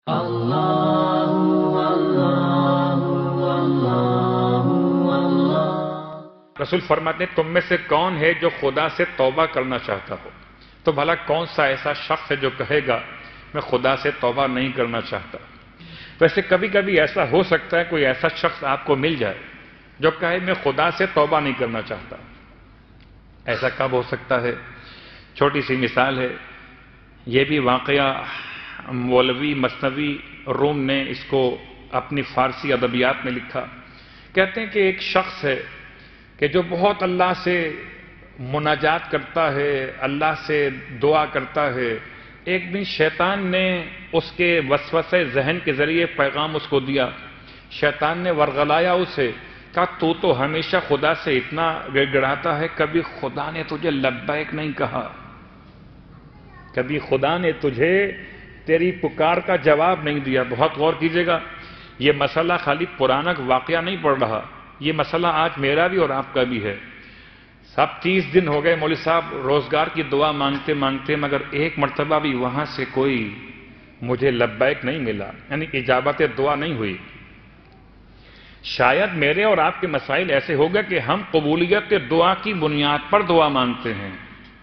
رسول فرماتے ہیں تم میں سے کون ہے جو خدا سے توبہ کرنا چاہتا ہو؟ تو بھلا کون سا ایسا شخص ہے جو کہے گا میں خدا سے توبہ نہیں کرنا چاہتا؟ ویسے کبھی کبھی ایسا ہو سکتا ہے کوئی ایسا شخص آپ کو مل جائے جو کہے میں خدا سے توبہ نہیں کرنا چاہتا۔ ایسا کب ہو سکتا ہے؟ چھوٹی سی مثال ہے، یہ بھی واقعہ مولوی مثنوی روم نے اس کو اپنی فارسی ادبیات میں لکھا۔ کہتے ہیں کہ ایک شخص ہے کہ جو بہت اللہ سے مناجات کرتا ہے، اللہ سے دعا کرتا ہے۔ ایک دن شیطان نے اس کے وسوسے ذہن کے ذریعے پیغام اس کو دیا۔ شیطان نے ورغلایا اسے، کہا تو ہمیشہ خدا سے اتنا گڑ گڑاتا ہے، کبھی خدا نے تجھے لبیک نہیں کہا، کبھی خدا نے تجھے تیری پکار کا جواب نہیں دیا۔ بہت غور کیجئے گا، یہ مسئلہ خالی پرانا واقعہ نہیں پڑ رہا، یہ مسئلہ آج میرا بھی اور آپ کا بھی ہے۔ سب 30 دن ہو گئے مولوی صاحب روزگار کی دعا مانگتے مانگتے، مگر ایک مرتبہ بھی وہاں سے کوئی مجھے لبیک نہیں ملا، یعنی اجابت دعا نہیں ہوئی۔ شاید میرے اور آپ کے مسائل ایسے ہو گئے کہ ہم قبولیت دعا کی بنیاد پر دعا مانگتے ہیں۔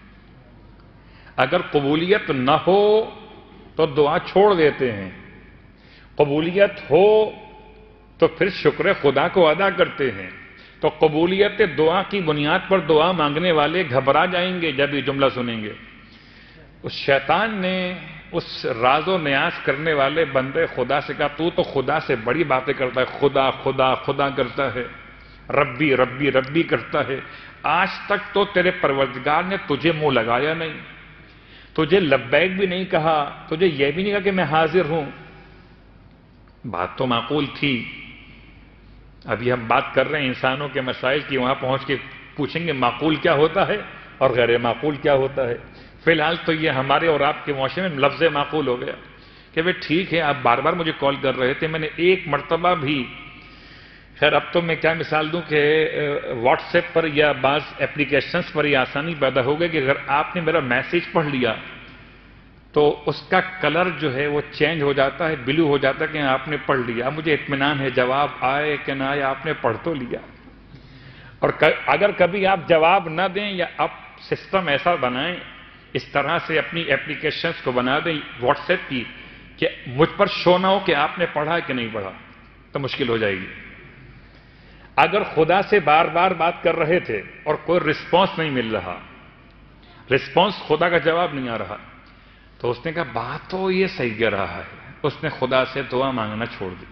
اگر قبولیت نہ ہو تو دعا چھوڑ دیتے ہیں، قبولیت ہو تو پھر شکر خدا کو ادا کرتے ہیں۔ تو قبولیت دعا کی بنیاد پر دعا مانگنے والے گھبرا جائیں گے جب یہ جملہ سنیں گے۔ اس شیطان نے اس راز و نیاز کرنے والے بندے خدا سے کہا تو خدا سے بڑی باتیں کرتا ہے، خدا خدا خدا کرتا ہے، ربی ربی ربی کرتا ہے، آج تک تو تیرے پروردگار نے تجھے منہ لگایا نہیں، تجھے لبیک بھی نہیں کہا، تجھے یہ بھی نہیں کہا کہ میں حاضر ہوں۔ بات تو معقول تھی۔ ابھی ہم بات کر رہے ہیں انسانوں کے مسائل کی، وہاں پہنچ کے پوچھیں گے معقول کیا ہوتا ہے اور غیر معقول کیا ہوتا ہے۔ فی الحال تو یہ ہمارے اور آپ کے معاشرے میں لفظ معقول ہو گیا کہ بھئی ٹھیک ہے، آپ بار بار مجھے کال کر رہے تھے، میں نے ایک مرتبہ بھی، خیر اب تو میں کیا مثال دوں کہ واٹس ایپ پر یا بعض اپلیکیشنز پر یہ آسانی پیدا ہو گئی کہ اگر آپ نے میرا میسیج پڑھ لیا تو اس کا کلر جو ہے وہ چینج ہو جاتا ہے، بلو ہو جاتا ہے کہ آپ نے پڑھ لیا۔ اب مجھے اطمینان ہے جواب آئے کہ نہ آئے، آپ نے پڑھ تو لیا۔ اور اگر کبھی آپ جواب نہ دیں یا آپ سسٹم ایسا بنائیں، اس طرح سے اپنی اپلیکیشنز کو بنا دیں واٹس ایپ کی کہ مجھ پر شو نہ ہو کہ آپ نے پڑھا کہ نہیں پڑھا، تو مشکل ہو جائے گی۔ اگر خدا سے بار بار بات کر رہے تھے اور کوئی رسپانس نہیں مل رہا، رسپانس خدا کا جواب نہیں آ رہا، تو اس نے کہا بات تو یہ صحیح کہہ رہا ہے۔ اس نے خدا سے دعا مانگنا چھوڑ دی،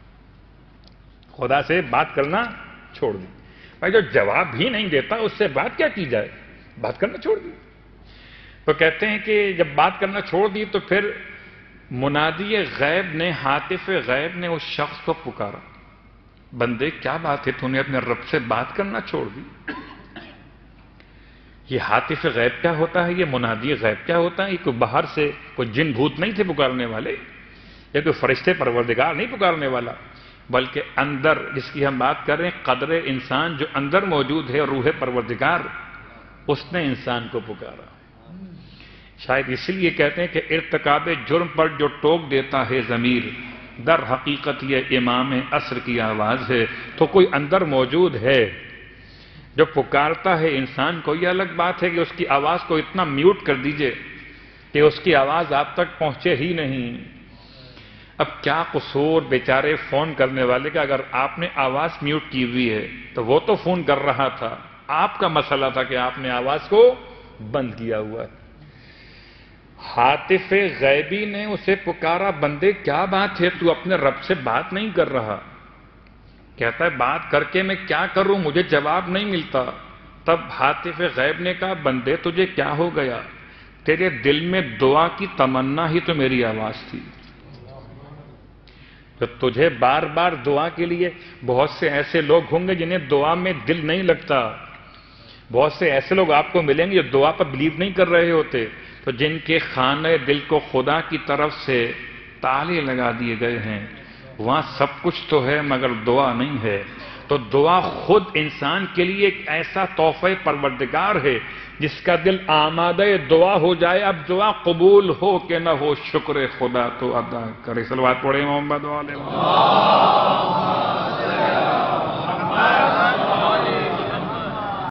خدا سے بات کرنا چھوڑ دی۔ بھائی جو جواب بھی نہیں دیتا اس سے بات کیا کی جائے، بات کرنا چھوڑ دی۔ تو کہتے ہیں کہ جب بات کرنا چھوڑ دی تو پھر منادی غیب نے، ہاتف غیب نے اس شخص کو پکارا، بندے کیا بات ہے، تو نے اپنے رب سے بات کرنا چھوڑ دی؟ یہ ہاتف غیب کیا ہوتا ہے، یہ منادی غیب کیا ہوتا ہے؟ یہ کوئی باہر سے کوئی جن بھوت نہیں تھے پکارنے والے، یہ کوئی فرشتے پروردگار نہیں پکارنے والا، بلکہ اندر جس کی ہم بات کر رہے ہیں، قدر انسان جو اندر موجود ہے، روح پروردگار، اس نے انسان کو پکارا۔ شاید اسی لیے کہتے ہیں کہ ارتکاب جرم پر جو ٹوک دیتا ہے ضمیر، در حقیقت یہ امام عصر کی آواز ہے۔ تو کوئی اندر موجود ہے جو پکارتا ہے انسان کو۔ یہ الگ بات ہے کہ اس کی آواز کو اتنا میوٹ کر دیجئے کہ اس کی آواز آپ تک پہنچے ہی نہیں۔ اب کیا قصور بیچارے فون کرنے والے کا، اگر آپ نے آواز میوٹ کی ہوئی ہے تو وہ تو فون کر رہا تھا، آپ کا مسئلہ تھا کہ آپ نے آواز کو بند کیا ہوا ہے۔ ہاتف غیبی نے اسے پکارا، بندے کیا بات ہے، تو اپنے رب سے بات نہیں کر رہا؟ کہتا ہے بات کر کے میں کیا کروں، مجھے جواب نہیں ملتا۔ تب ہاتف غیب نے کہا بندے تجھے کیا ہو گیا، تیرے دل میں دعا کی تمنا ہی تو میری آواز تھی۔ تو تجھے بار بار دعا کے لیے، بہت سے ایسے لوگ ہوں گے جنہیں دعا میں دل نہیں لگتا، بہت سے ایسے لوگ آپ کو ملیں گے جو دعا پر بلیو نہیں کر رہے ہوتے، تو جن کے خانہ دل کو خدا کی طرف سے تالے لگا دیے گئے ہیں، وہاں سب کچھ تو ہے مگر دعا نہیں ہے. تو دعا خود انسان کے لیے ایک ایسا تحفہ پروردگار ہے جس کا دل آمادہ دعا ہو جائے. اب دعا قبول ہو کہ نہ ہو شکر خدا تو ادا کرے. صلوات پڑھیں محمد علیہ وسلم.